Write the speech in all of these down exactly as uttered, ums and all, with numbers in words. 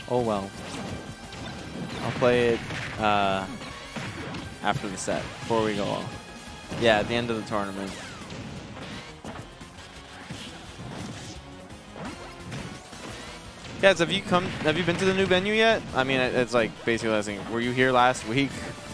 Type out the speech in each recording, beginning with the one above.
Oh well. I'll play it uh, after the set, before we go on. Yeah, at the end of the tournament. Guys, have you come? Have you been to the new venue yet? I mean, it, it's like basically asking, were you here last week?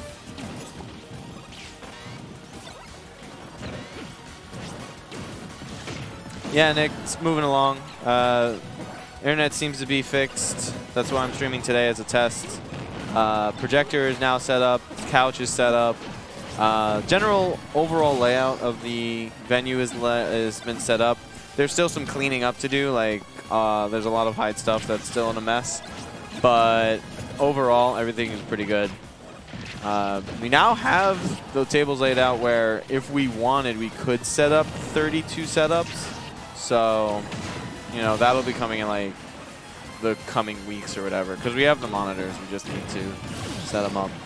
Yeah, Nick, it's moving along. Uh, internet seems to be fixed. That's why I'm streaming today as a test. Uh, projector is now set up. Couch is set up. Uh, general overall layout of the venue is le has been set up. There's still some cleaning up to do. Like uh, there's a lot of hide stuff that's still in a mess. But overall, everything is pretty good. Uh, we now have the tables laid out where if we wanted, we could set up thirty-two setups. So, you know, that'll be coming in like the coming weeks or whatever. Because we have the monitors, we just need to set them up.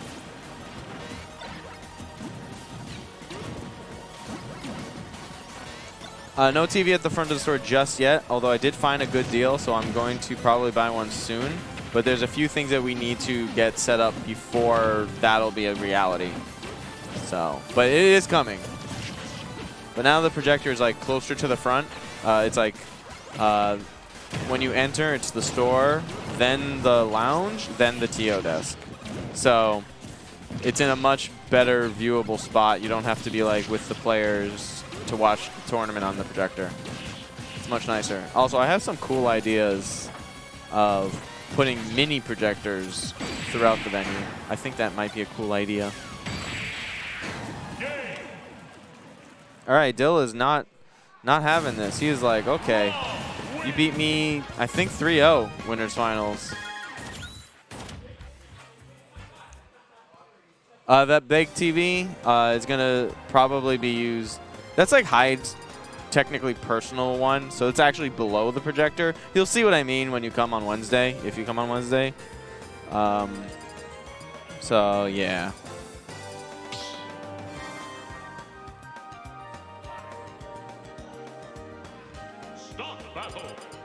Uh, no T V at the front of the store just yet, although I did find a good deal, so I'm going to probably buy one soon. But there's a few things that we need to get set up before that'll be a reality. So, but it is coming. But now the projector is like closer to the front. Uh, it's like uh, when you enter, it's the store, then the lounge, then the T O desk. So it's in a much better viewable spot. You don't have to be like with the players to watch the tournament on the projector. It's much nicer. Also, I have some cool ideas of putting mini projectors throughout the venue. I think that might be a cool idea. All right, Dill is not not having this. He is like, okay, you beat me, I think three oh winners finals. Uh, that big T V uh, is gonna probably be used. That's like Hyde's technically personal one, so it's actually below the projector. You'll see what I mean when you come on Wednesday, if you come on Wednesday. Um, so yeah. Stop battle.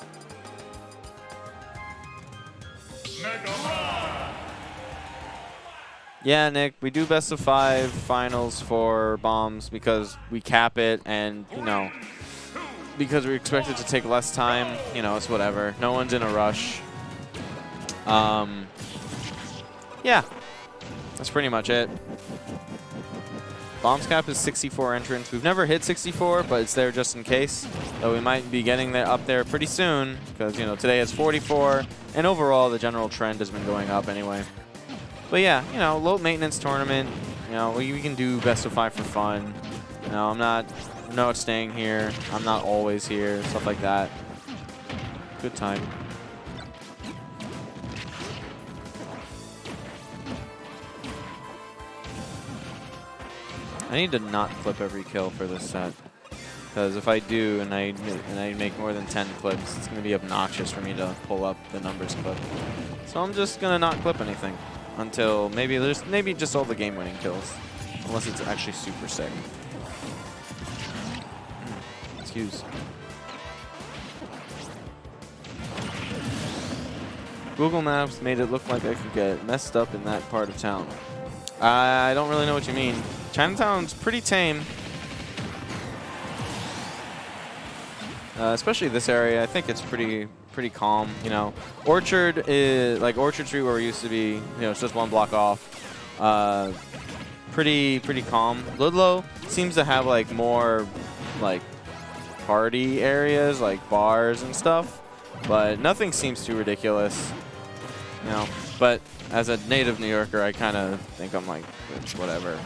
Megaman. Yeah, Nick, we do best of five finals for bombs because we cap it, and you know, because we expect it to take less time. You know, it's whatever. No one's in a rush. Um, yeah, that's pretty much it. Bombs cap is sixty-four entrants. We've never hit sixty-four, but it's there just in case. So we might be getting there up there pretty soon because, you know, today is forty-four, and overall the general trend has been going up anyway. But yeah, you know, low maintenance tournament. You know, we, we can do best of five for fun. You know, I'm not, I'm not staying here. I'm not always here. Stuff like that. Good time. I need to not clip every kill for this set, because if I do and I and I make more than ten clips, it's going to be obnoxious for me to pull up the numbers clip. So I'm just going to not clip anything until maybe there's maybe just all the game-winning kills, unless it's actually super sick. Excuse. Google Maps made it look like I could get messed up in that part of town. I don't really know what you mean. Chinatown's pretty tame. Uh, especially this area. I think it's pretty pretty calm, you know. Orchard is like Orchard Street where we used to be, you know, it's just one block off. Uh, pretty pretty calm. Ludlow seems to have like more like party areas, like bars and stuff, but nothing seems too ridiculous, you know. But as a native New Yorker, I kind of think I'm like, it's whatever.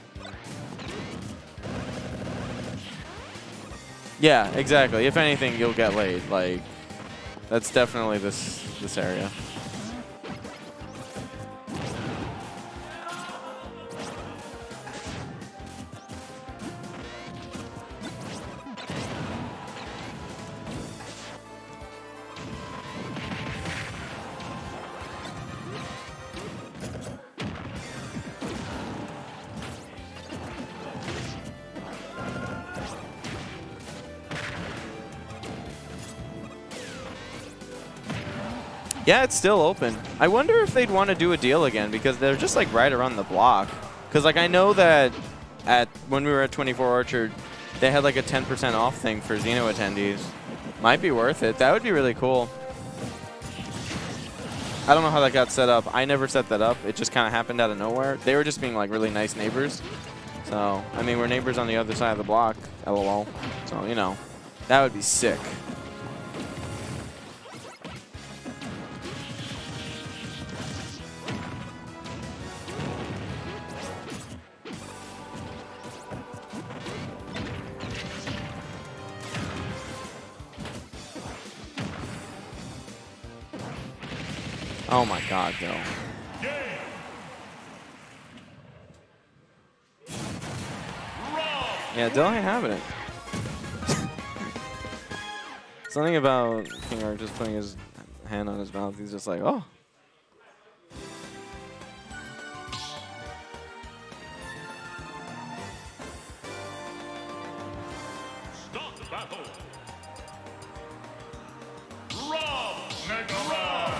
Yeah, exactly. If anything, you'll get laid. Like, that's definitely this this area. Yeah, it's still open. I wonder if they'd want to do a deal again because they're just like right around the block. Because like I know that at when we were at twenty-four Orchard, they had like a ten percent off thing for Xeno attendees. Might be worth it. That would be really cool. I don't know how that got set up. I never set that up. It just kind of happened out of nowhere. They were just being like really nice neighbors. So, I mean, we're neighbors on the other side of the block, lol. So, you know, that would be sick. Oh my god, Dill. Yeah, Dill ain't having it. Something about KingArc just putting his hand on his mouth, he's just like, oh. Start the battle. Rob Megaman.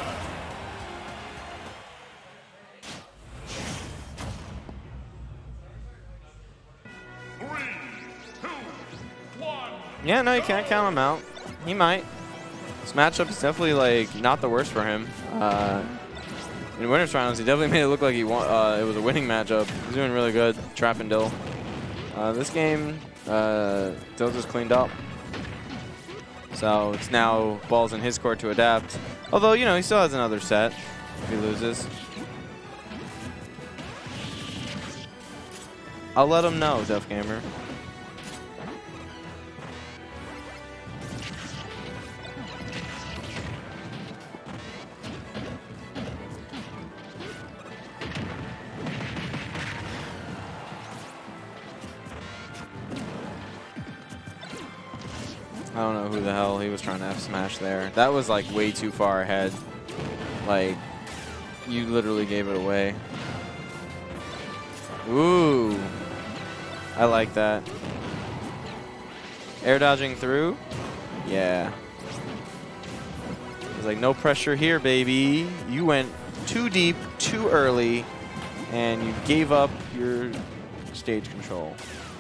Yeah, no, you can't count him out. He might. This matchup is definitely like not the worst for him. Uh, in winners finals, he definitely made it look like he won. Uh, it was a winning matchup. He's doing really good, trapping Dill. Uh, this game, uh, Dill just cleaned up. So it's now balls in his court to adapt. Although, you know, he still has another set if he loses. I'll let him know, Def Gamer. I don't know who the hell he was trying to F smash there. That was like way too far ahead. Like, you literally gave it away. Ooh. I like that. Air dodging through? Yeah. It's like, no pressure here, baby. You went too deep, too early, and you gave up your stage control.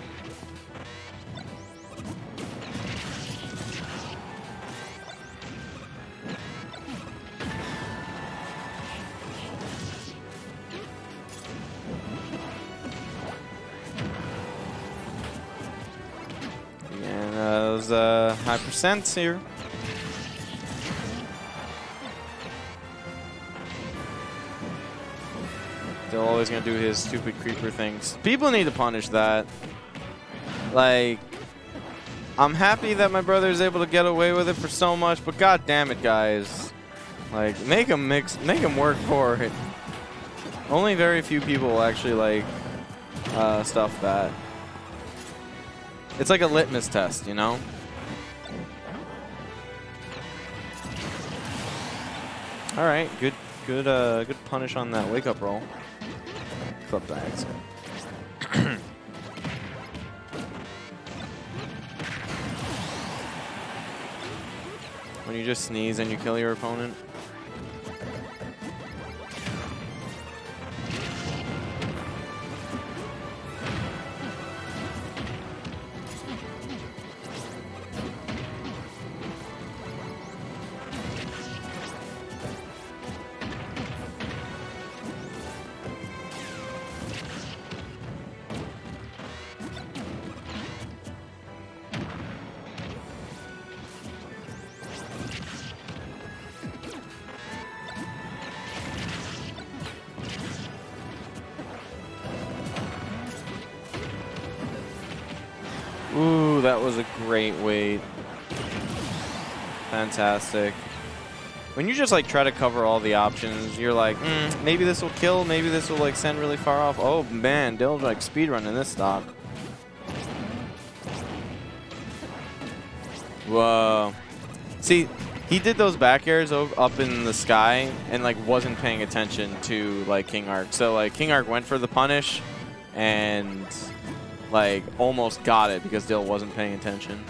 Those uh, high percents here. They're always gonna do his stupid creeper things. People need to punish that. Like, I'm happy that my brother is able to get away with it for so much, but god damn it, guys. Like, make him mix, make him work for it. Only very few people will actually like uh, stuff that. It's like a litmus test, you know? All right, good, good, uh, good punish on that wake-up roll. Flip bags. When you just sneeze and you kill your opponent. Ooh, that was a great wait. Fantastic. When you just like try to cover all the options, you're like, mm, maybe this will kill, maybe this will like send really far off. Oh man, Dill's like speedrunning this stock. Whoa. See, he did those back airs up in the sky and like wasn't paying attention to like KingArc. So like KingArc went for the punish and like almost got it because Dill wasn't paying attention.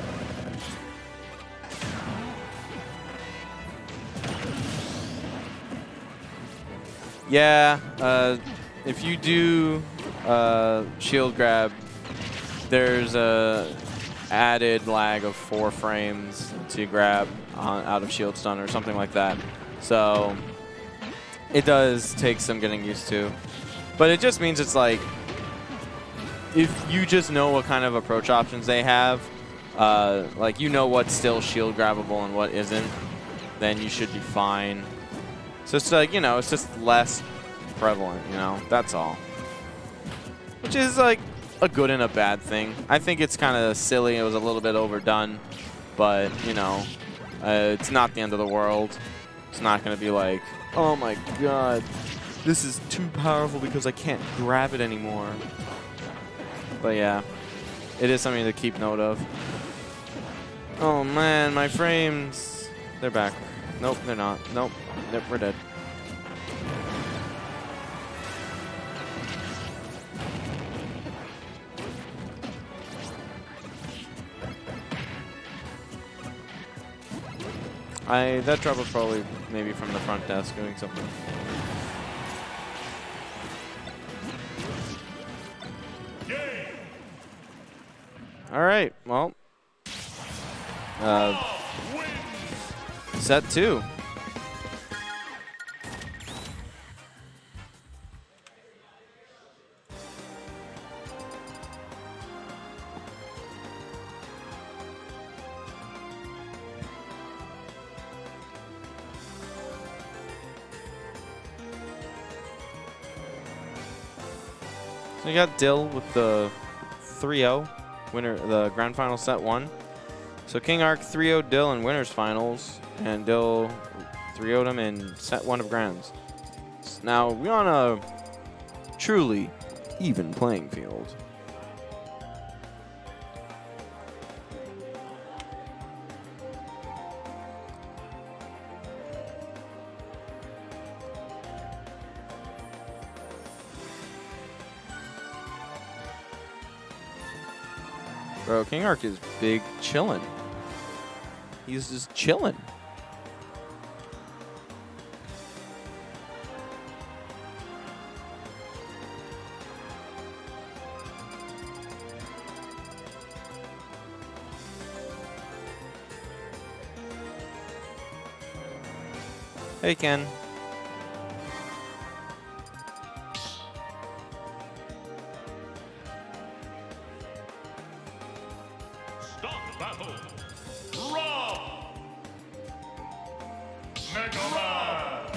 Yeah, uh, if you do uh, shield grab, there's a added lag of four frames to grab on, out of shield stun or something like that. So it does take some getting used to. But it just means it's like, if you just know what kind of approach options they have, uh, like you know what's still shield grabbable and what isn't, then you should be fine. So it's like, you know, it's just less prevalent, you know, that's all. Which is like a good and a bad thing. I think it's kind of silly. It was a little bit overdone, but, you know, uh, it's not the end of the world. It's not going to be like, oh my god, this is too powerful because I can't grab it anymore. But yeah, it is something to keep note of. Oh man, my frames. They're back. Nope, they're not. Nope, nope, we're dead. I that drop was probably maybe from the front desk doing something. All right, well, uh, set two. So you got Dill with the three oh, winner, the grand final set one. So KingArc three oh Dill in winners finals, and Dill three oh'd him in set one of grands. Now we're on a truly even playing field. Bro, KingArc is big chillin'. He's just chillin'. Hey, Ken. Start the battle. Rob. Megaman.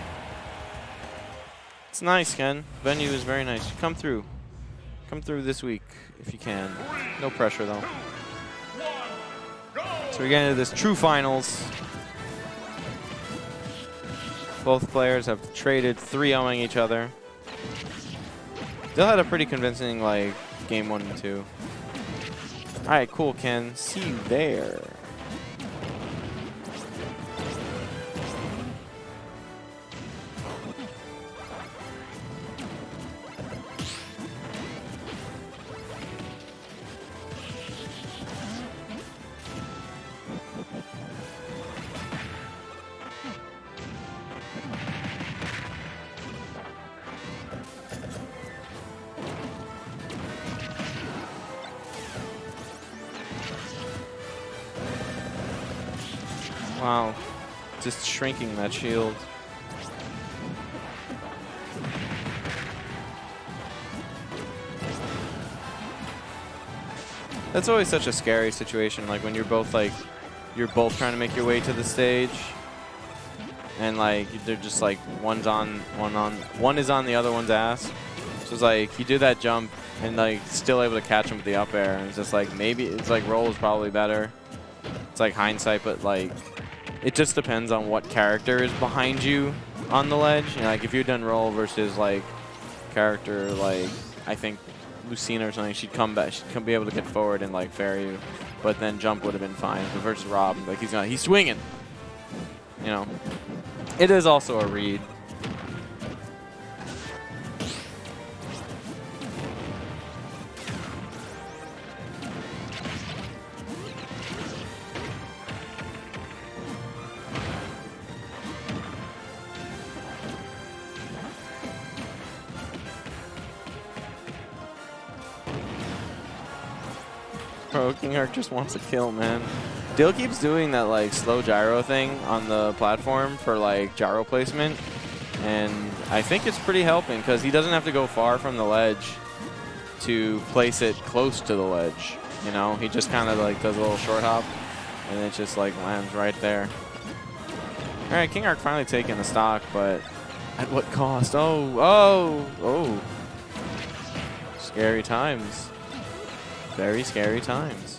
It's nice, Ken. Venue is very nice. Come through. Come through this week if you can. No pressure, though. So we get into this true finals. Both players have traded three ohing each other. Dill had a pretty convincing, like, game one and two. All right, cool, Ken. See you there. Wow, just shrinking that shield. That's always such a scary situation, like when you're both like, you're both trying to make your way to the stage, and like they're just like one's on one on one is on the other one's ass. So it's like you do that jump and like still able to catch him with the up air, and it's just like maybe it's like roll is probably better. It's like hindsight, but like. It just depends on what character is behind you on the ledge. You know, like if you'd done roll versus like character like I think Lucina or something, she'd come back, she'd come be able to get forward and like fair you, but then jump would have been fine. But versus Rob, like he's not, he's swinging. You know, it is also a read. Bro, KingArc just wants a kill, man. Dill keeps doing that like slow gyro thing on the platform for like gyro placement, and I think it's pretty helping because he doesn't have to go far from the ledge to place it close to the ledge. You know, he just kind of like does a little short hop, and it just like lands right there. All right, KingArc finally taking the stock, but at what cost? Oh, oh, oh! Scary times. Very scary times.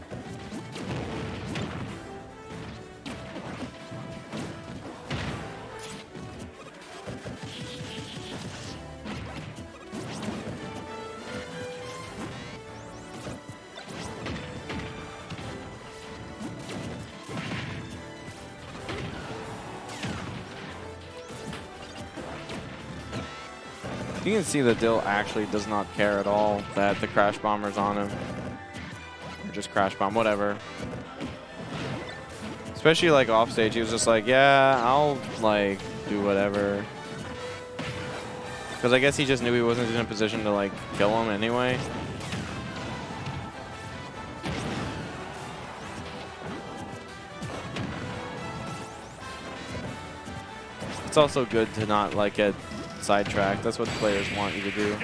You can see that Dill actually does not care at all that the Crash Bomber's on him. Or just Crash Bomb, whatever. Especially like off stage, he was just like, yeah, I'll like do whatever. Because I guess he just knew he wasn't in a position to like kill him anyway. It's also good to not like get sidetracked. That's what the players want you to do.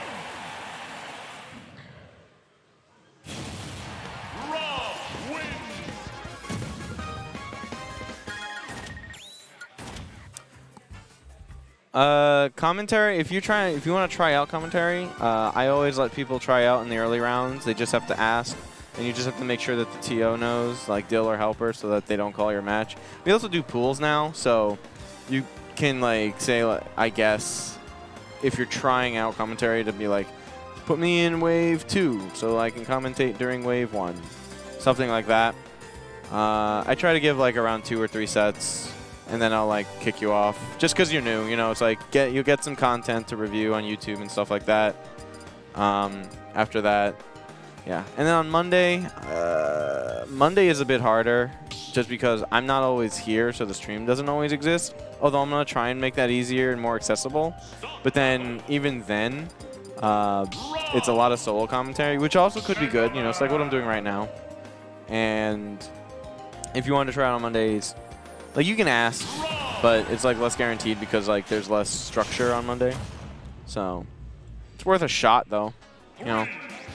Uh, commentary. If you try, if you want to try out commentary, uh, I always let people try out in the early rounds. They just have to ask, and you just have to make sure that the T O knows, like Dill or Helper, so that they don't call your match. We also do pools now, so you can like say, like, I guess, if you're trying out commentary, to be like, put me in wave two so I can commentate during wave one, something like that. Uh, I try to give like around two or three sets, and then I'll like kick you off just because you're new. You know, it's like get you get some content to review on YouTube and stuff like that. Um, after that, yeah, and then on Monday, uh, Monday is a bit harder just because I'm not always here, so the stream doesn't always exist. Although I'm gonna try and make that easier and more accessible. But then even then, uh, it's a lot of solo commentary, which also could be good. You know, it's like what I'm doing right now. And if you want to try it on Mondays, like you can ask, but it's like less guaranteed because like there's less structure on Monday. So it's worth a shot though, you know.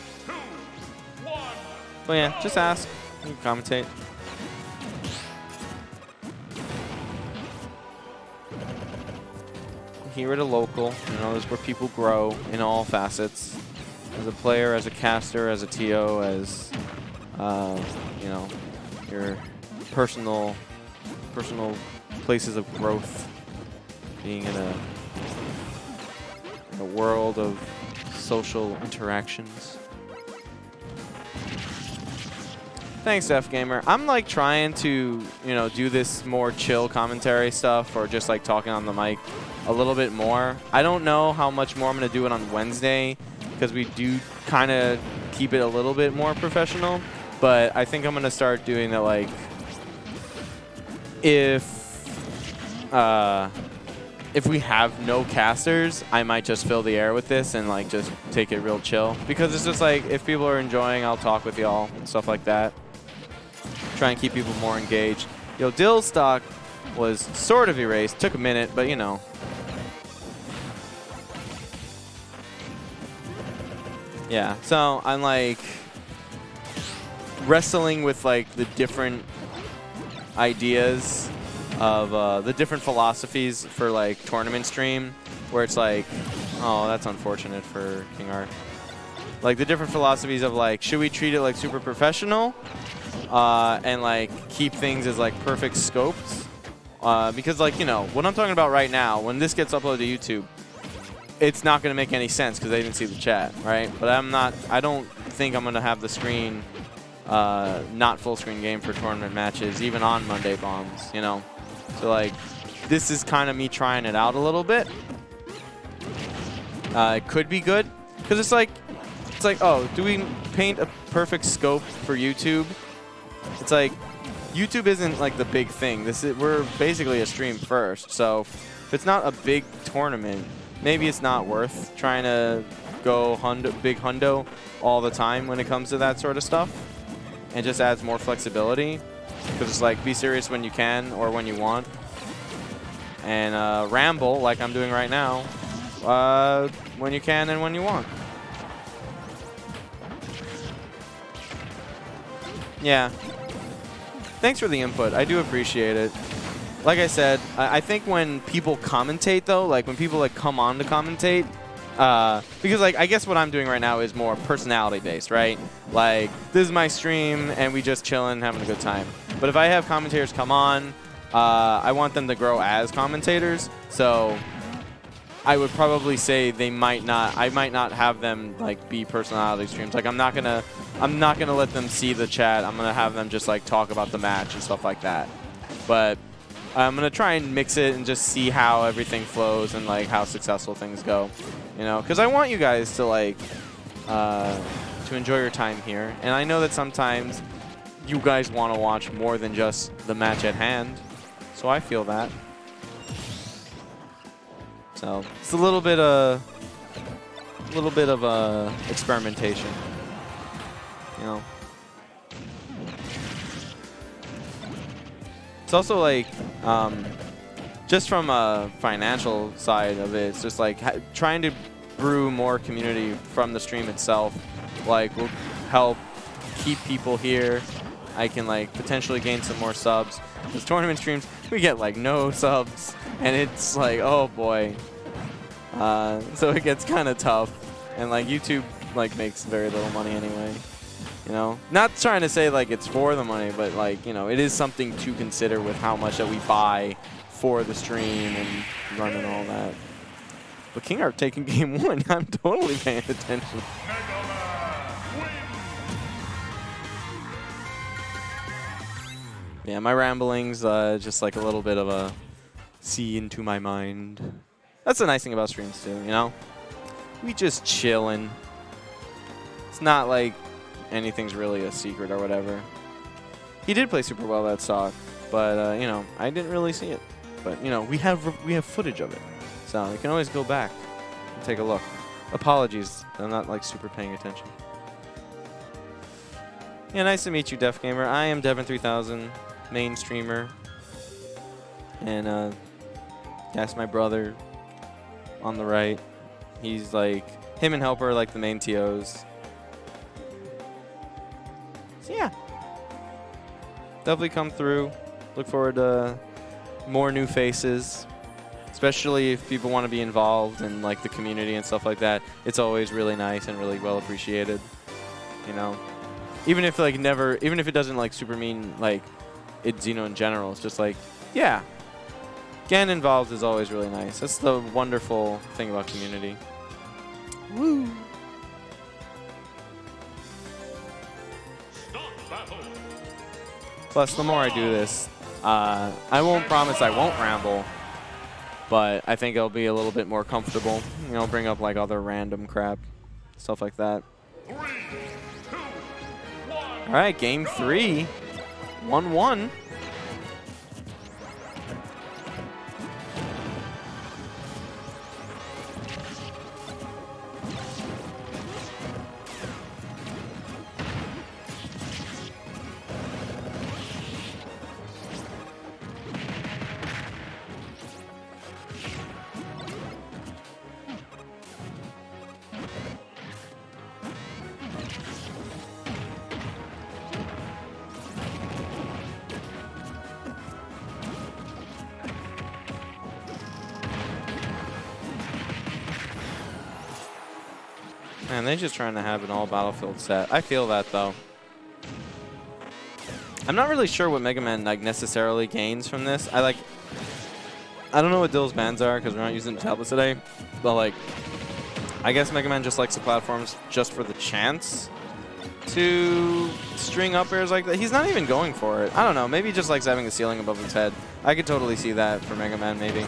But yeah, just ask. You can commentate. Here at a local, you know, this is where people grow in all facets. As a player, as a caster, as a T O, as uh, you know, your personal, personal places of growth. Being in a, in a world of social interactions. Thanks, F Gamer. I'm like trying to, you know, do this more chill commentary stuff or just like talking on the mic a little bit more. I don't know how much more I'm going to do it on Wednesday because we do kind of keep it a little bit more professional, but I think I'm going to start doing that like if uh, if we have no casters, I might just fill the air with this and like just take it real chill because it's just like if people are enjoying, I'll talk with y'all and stuff like that. Try and keep people more engaged. Yo, Dill's stock was sort of erased. Took a minute, but you know. Yeah, so I'm like wrestling with like the different ideas of uh, the different philosophies for like tournament stream, where it's like, oh, that's unfortunate for KingArc. Like the different philosophies of like, should we treat it like super professional uh, and like keep things as like perfect scopes? Uh, because like, you know, what I'm talking about right now, when this gets uploaded to YouTube, it's not going to make any sense because they didn't see the chat, right? But I'm not, I don't think I'm going to have the screen uh, not full screen game for tournament matches, even on Monday bombs, you know? So like, this is kind of me trying it out a little bit. Uh, it could be good because it's like, it's like, oh, do we paint a perfect scope for YouTube? It's like, YouTube isn't like the big thing. This is, we're basically a stream first. So if it's not a big tournament, maybe it's not worth trying to go hundo, big hundo all the time when it comes to that sort of stuff. And just adds more flexibility. Because it's like, be serious when you can or when you want. And uh, ramble, like I'm doing right now, uh, when you can and when you want. Yeah. Thanks for the input. I do appreciate it. Like I said, I, I think when people commentate, though, like when people like come on to commentate, uh, because like I guess what I'm doing right now is more personality based, right? Like this is my stream and we just chilling, having a good time. But if I have commentators come on, uh, I want them to grow as commentators. So I would probably say they might not. I might not have them like be personality streams. Like I'm not gonna. I'm not gonna let them see the chat. I'm gonna have them just like talk about the match and stuff like that. But I'm gonna try and mix it and just see how everything flows and like how successful things go. You know, because I want you guys to like uh, to enjoy your time here. And I know that sometimes you guys want to watch more than just the match at hand. So I feel that. So it's a little bit of a little bit of uh, experimentation, you know. It's also like um, just from a financial side of it, it's just like ha trying to brew more community from the stream itself. Like will help keep people here. I can like potentially gain some more subs. Those tournament streams, we get like no subs, and it's like, oh boy. Uh, so it gets kind of tough, and like YouTube like makes very little money anyway. You know, not trying to say like it's for the money, but like you know, it is something to consider with how much that we buy for the stream and running all that. But KingArc taking game one, I'm totally paying attention. Yeah, my ramblings, uh, just like a little bit of a see into my mind. That's the nice thing about streams too, you know? We just chillin'. It's not like anything's really a secret or whatever. He did play super well that stock, but uh, you know, I didn't really see it. But you know, we have we have footage of it, so we can always go back and take a look. Apologies, I'm not like super paying attention. Yeah, nice to meet you, Def Gamer. I am Devin three thousand, main streamer, and uh, that's my brother on the right. He's like, him and Helper are like the main T Os. So yeah, definitely come through. Look forward to more new faces, especially if people want to be involved in like the community and stuff like that. It's always really nice and really well appreciated, you know. Even if like never, even if it doesn't like super mean like it Xeno in general, it's just like, yeah, getting involved is always really nice. That's the wonderful thing about community. Woo! Plus, the more I do this, uh, I won't promise I won't ramble, but I think it'll be a little bit more comfortable. You know, bring up like other random crap, stuff like that. All right, game three, one one. Man, they're just trying to have an all Battlefield set. I feel that though. I'm not really sure what Megaman like necessarily gains from this. I like, I don't know what Dill's bans are because we're not using tablets today, but like, I guess Megaman just likes the platforms just for the chance to string up airs like that. He's not even going for it. I don't know. Maybe he just likes having the ceiling above his head. I could totally see that for Megaman maybe.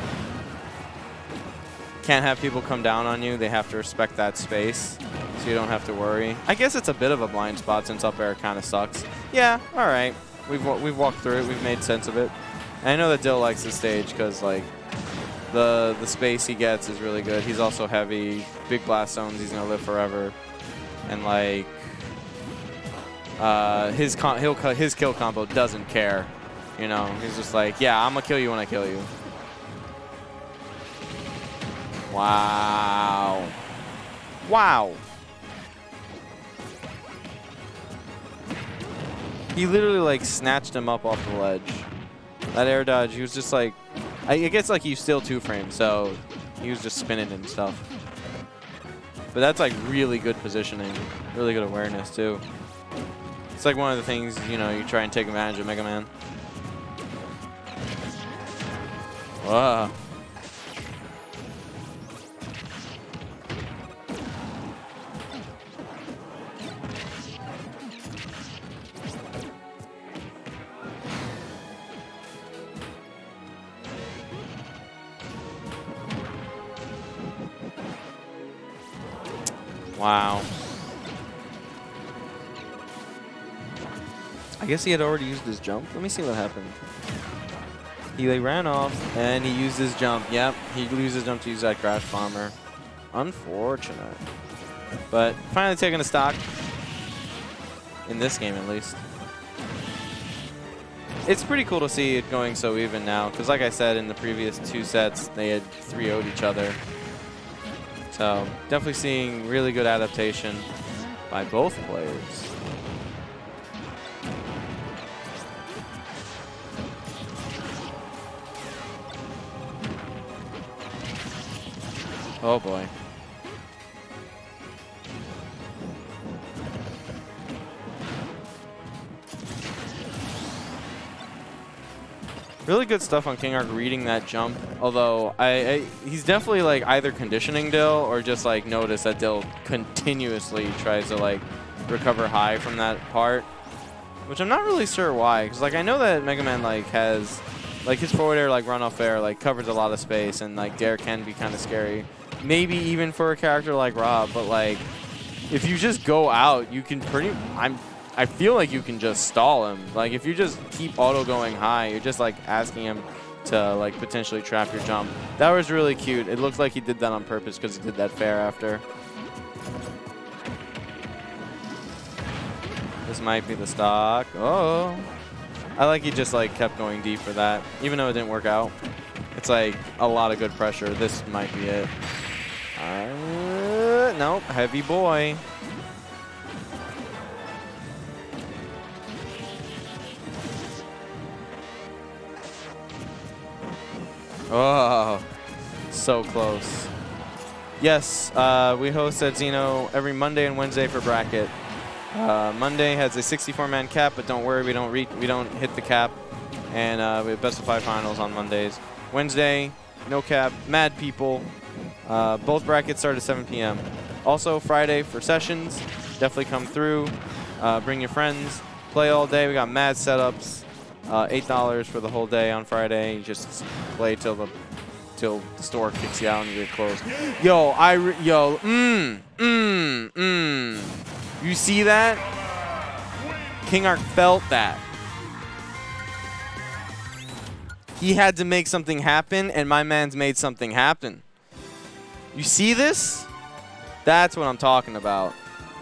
Can't have people come down on you. They have to respect that space, so you don't have to worry. I guess it's a bit of a blind spot since up air kind of sucks. Yeah, all right. We've we've walked through it. We've made sense of it. And I know that Dill likes the stage because like The the space he gets is really good. He's also heavy. Big blast zones. He's gonna live forever. And like uh, his con he'll his kill combo doesn't care. You know, he's just like, yeah, I'm gonna kill you when I kill you. Wow. Wow. He literally like snatched him up off the ledge. That air dodge, he was just like, I guess like he's still two frames, so he was just spinning and stuff. But that's like really good positioning, really good awareness too. It's like one of the things, you know, you try and take advantage of Megaman. Wow. Wow. I guess he had already used his jump. Let me see what happened. He like, ran off and he used his jump. Yep, he used his jump to use that crash bomber. Unfortunate. But finally taking a stock. In this game, at least. It's pretty cool to see it going so even now. Because like I said, in the previous two sets, they had three oh'd each other. So definitely seeing really good adaptation by both players. Oh boy. Really good stuff on KingArc reading that jump. Although I, I he's definitely like either conditioning Dill or just like notice that Dill continuously tries to like recover high from that part, which I'm not really sure why. Because like I know that Megaman like has like his forward air like run off air like covers a lot of space and like dare can be kind of scary. Maybe even for a character like Rob, but like if you just go out, you can pretty. I'm. I feel like you can just stall him. Like if you just keep auto going high, you're just like asking him to like potentially trap your jump. That was really cute. It looks like he did that on purpose because he did that fair after. This might be the stock. Oh, I like he just like kept going deep for that, even though it didn't work out. It's like a lot of good pressure. This might be it. Uh, nope, heavy boy. Oh, so close. Yes, uh, we host at Xeno every Monday and Wednesday for bracket. Uh, Monday has a sixty-four man cap, but don't worry, we don't re we don't hit the cap, and uh, we have best of five finals on Mondays. Wednesday, no cap, mad people. Uh, both brackets start at seven P M Also Friday for sessions. Definitely come through. Uh, bring your friends. Play all day. We got mad setups. Uh, Eight dollars for the whole day on Friday. You just play till the till the store kicks you out and you get closed. Yo, I re yo, mmm, mmm, mmm. You see that? KingArc felt that. He had to make something happen, and my man's made something happen. You see this? That's what I'm talking about.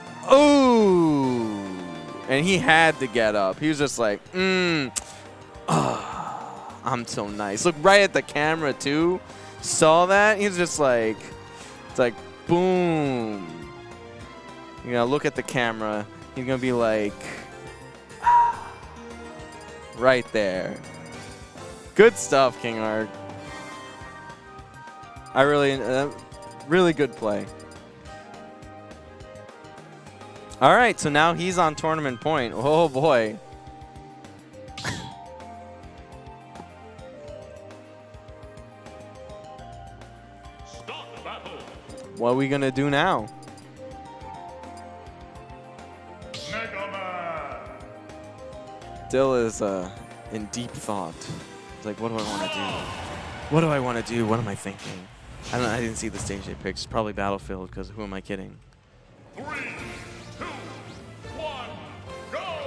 Ooh. And he had to get up. He was just like, mmm. Oh, I'm so nice. Look right at the camera, too. Saw that? He's just like, it's like, boom. You know, look at the camera. He's going to be like, right there. Good stuff, KingArc. I really, uh, really good play. All right, so now he's on tournament point. Oh, boy. What are we going to do now? Megaman. Dill is uh, in deep thought. It's like, what do I want to do? What do I want to do? What am I thinking? I don't know. I didn't see the stage they picked. It's probably Battlefield, because who am I kidding? Three, two, one, go!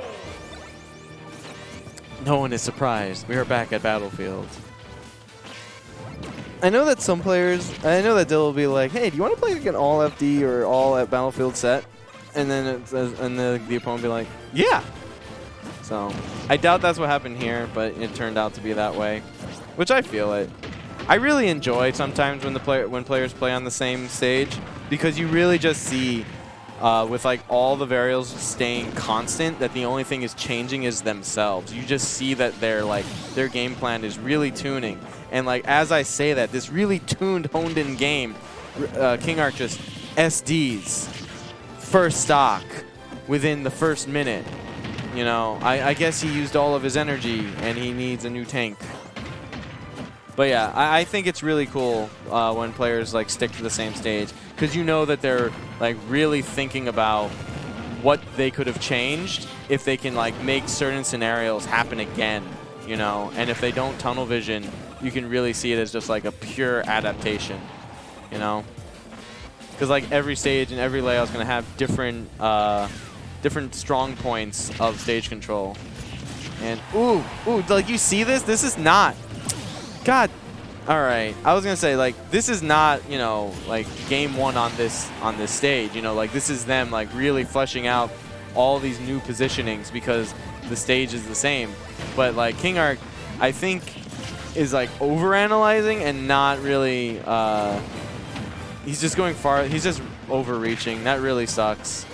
No one is surprised. We are back at Battlefield. I know that some players, I know that Dill will be like, hey, do you want to play like an all F D or all at Battlefield set? And then it says, and the, the opponent will be like, yeah. So I doubt that's what happened here, but it turned out to be that way, which I feel it. I really enjoy sometimes when the player when players play on the same stage, because you really just see uh, with like all the variables staying constant that the only thing is changing is themselves. You just see that their like their game plan is really tuning. And like as I say that, this really tuned, honed-in game, uh, KingArc just S Ds first stock within the first minute. You know, I, I guess he used all of his energy and he needs a new tank. But yeah, I, I think it's really cool uh, when players like stick to the same stage, because you know that they're like really thinking about what they could have changed if they can like make certain scenarios happen again. You know, and if they don't tunnel vision, you can really see it as just like a pure adaptation. You know, because like every stage and every layout is going to have different uh, different strong points of stage control. And ooh, ooh, like you see this? This is not. God, all right. I was gonna say like this is not, you know, like game one on this on this stage. You know, like this is them like really fleshing out all these new positionings because the stage is the same. But like KingArc, I think, is like overanalyzing and not really. Uh, he's just going far. He's just overreaching. That really sucks.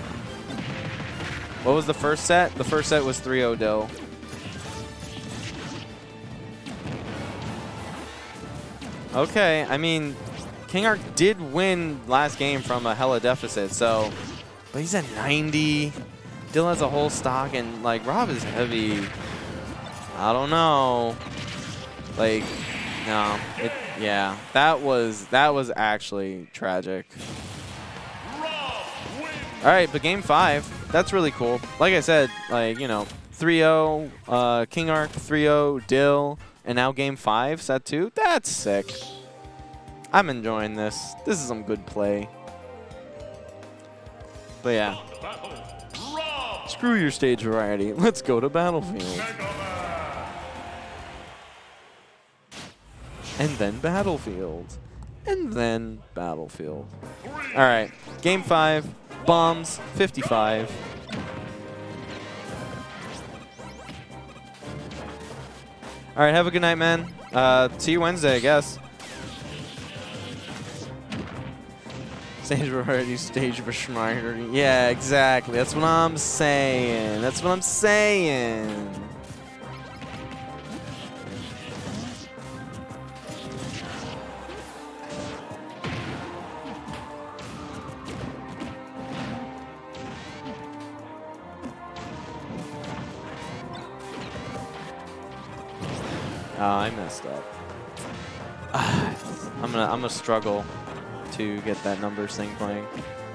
What was the first set? The first set was three oh Dill. Okay, I mean, KingArc did win last game from a hella deficit, so, but he's at ninety. Dill has a whole stock, and like Rob is heavy. I don't know. Like, no, it, yeah, that was that was actually tragic. All right, but game five, that's really cool. Like I said, like you know, three oh, uh, KingArc, three oh, Dill. And now game five, set two. That's sick. I'm enjoying this. This is some good play. But yeah. Screw your stage variety. Let's go to Battlefield. And then Battlefield. And then Battlefield. All right. Game five. Bombs. fifty-five. All right, have a good night, man. Uh, see you Wednesday, I guess. Stage variety, stage for Schmeider. Yeah, exactly. That's what I'm saying. That's what I'm saying. Oh, I messed up. I'm gonna I'm gonna struggle to get that numbers thing playing.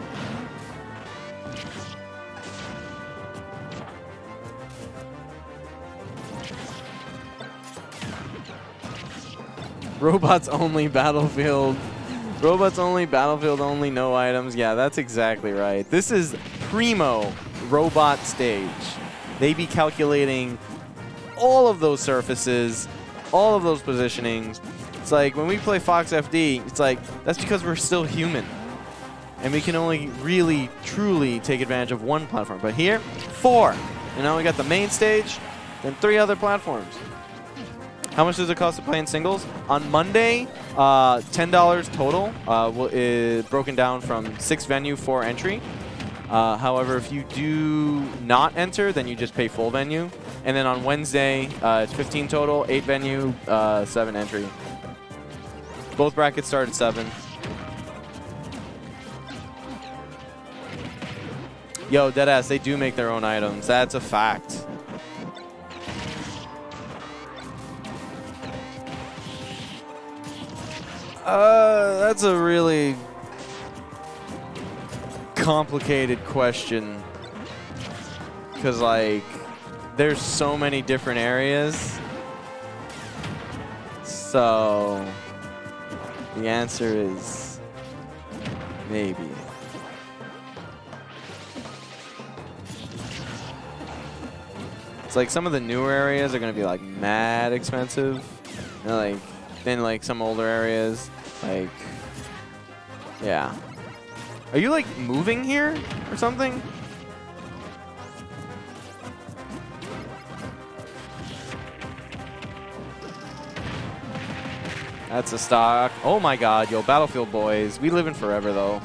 Robots only Battlefield. Robots only Battlefield only, no items. Yeah, that's exactly right. This is primo robot stage. They be calculating all of those surfaces, all of those positionings. It's like when we play Fox F D, it's like that's because we're still human. And we can only really, truly take advantage of one platform. But here, four. And now we got the main stage, then three other platforms. How much does it cost to play in singles? On Monday, uh, ten dollars total, uh, is broken down from six venue, four entry. Uh, however, if you do not enter, then you just pay full venue. And then on Wednesday, uh, it's fifteen total, eight venue, uh, seven entry. Both brackets start at seven. Yo, deadass, they do make their own items. That's a fact. Uh, that's a really complicated question. Because, like, there's so many different areas. So, the answer is maybe. It's like some of the newer areas are going to be like mad expensive. And like than like some older areas. Like, yeah. Are you like moving here or something? That's a stock. Oh my god, yo, Battlefield boys. We live in forever though.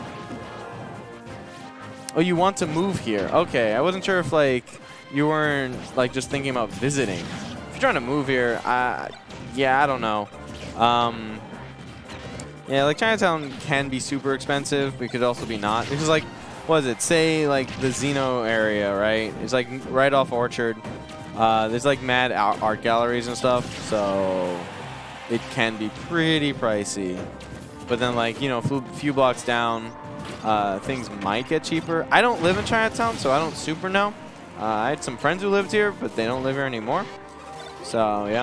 Oh, you want to move here. Okay, I wasn't sure if like you weren't like just thinking about visiting. If you're trying to move here, I, yeah, I don't know. Um, yeah, like Chinatown can be super expensive, but it could also be not. Because like, what is it? Say like the Xeno area, right? It's like right off Orchard. Uh, there's like mad art galleries and stuff, so it can be pretty pricey. But then like, you know, a few blocks down, uh, things might get cheaper. I don't live in Chinatown, so I don't super know. Uh, I had some friends who lived here, but they don't live here anymore. So, yeah.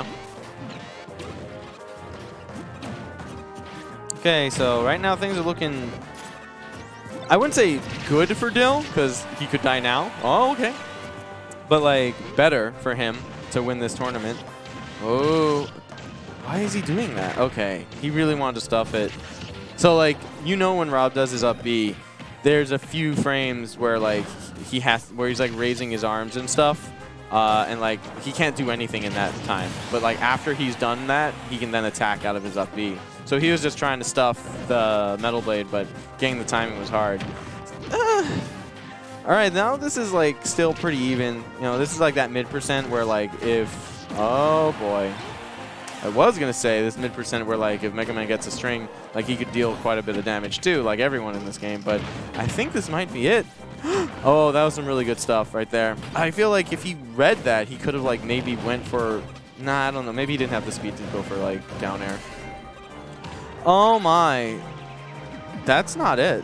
Okay, so right now things are looking, I wouldn't say good for Dill, because he could die now. Oh, okay. But, like, better for him to win this tournament. Oh, why is he doing that? Okay, he really wanted to stuff it. So, like, you know when Rob does his up B, there's a few frames where, like, he has, where he's, like, raising his arms and stuff. Uh, and, like, he can't do anything in that time. But, like, after he's done that, he can then attack out of his up B. So he was just trying to stuff the Metal Blade, but getting the timing was hard. Uh, all right, now this is, like, still pretty even. You know, this is, like, that mid percent where, like, if... Oh, boy. I was going to say this mid percent where, like, if Megaman gets a string, like, he could deal quite a bit of damage, too, like everyone in this game. But I think this might be it. Oh, that was some really good stuff right there. I feel like if he read that, he could have, like, maybe went for... Nah, I don't know. Maybe he didn't have the speed to go for, like, down air. Oh, my. That's not it.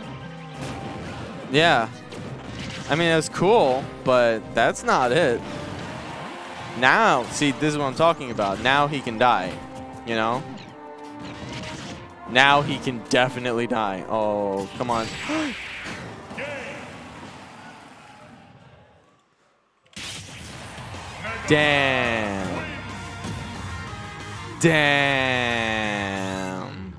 Yeah. I mean, it was cool, but that's not it. Now, see, this is what I'm talking about. Now he can die, you know? Now he can definitely die. Oh, come on. Damn. Damn.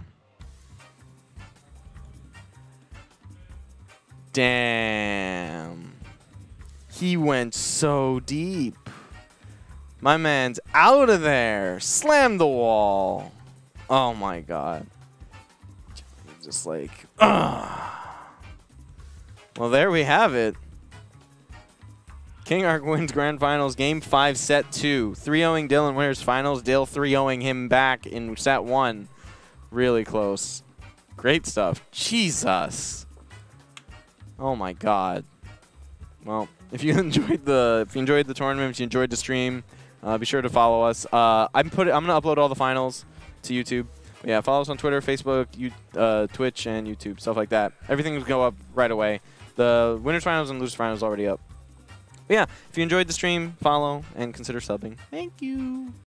Damn. He went so deep. My man's out of there. Slam the wall. Oh my god. Just like, ugh. Well, there we have it. KingArc wins Grand Finals, Game five, Set two. three oh-ing Dill in Winners Finals. Dill three oh-ing him back in Set one. Really close. Great stuff. Jesus. Oh my god. Well, if you enjoyed the if you enjoyed the tournament, if you enjoyed the stream, uh, be sure to follow us. Uh, I'm put I'm gonna upload all the finals to YouTube. But yeah, follow us on Twitter, Facebook, you, uh, Twitch, and YouTube, stuff like that. Everything will go up right away. The Winners Finals and Losers Finals already up. But yeah, if you enjoyed the stream, follow and consider subbing. Thank you.